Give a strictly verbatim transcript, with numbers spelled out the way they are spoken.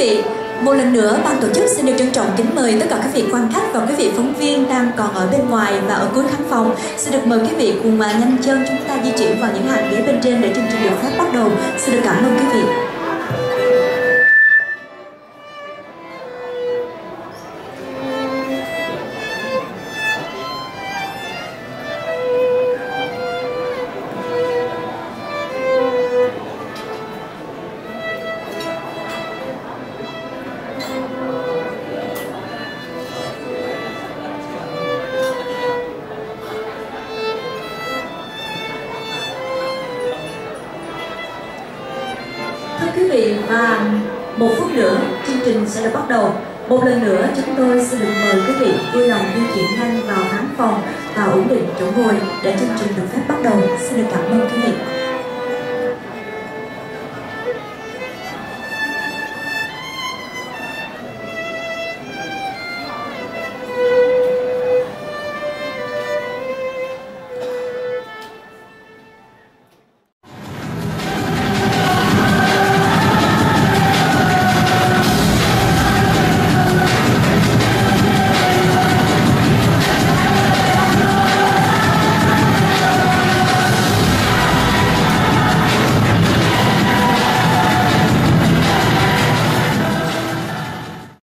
vị, một lần nữa ban tổ chức xin được trân trọng kính mời tất cả các vị quan khách và quý vị phóng viên đang còn ở bên ngoài và ở cuối khán phòng. Xin được mời quý vị cùng nhanh chân chúng ta di chuyển vào những hàng ghế bên trên để chương trình được phép bắt đầu. Xin được cảm ơn quý vị. Quý vị, và một phút nữa chương trình sẽ được bắt đầu. Một lần nữa chúng tôi xin được mời quý vị vui lòng di chuyển nhanh vào khán phòng và ổn định chỗ ngồi để chương trình được phép bắt đầu. Xin được cảm ơn quý vị.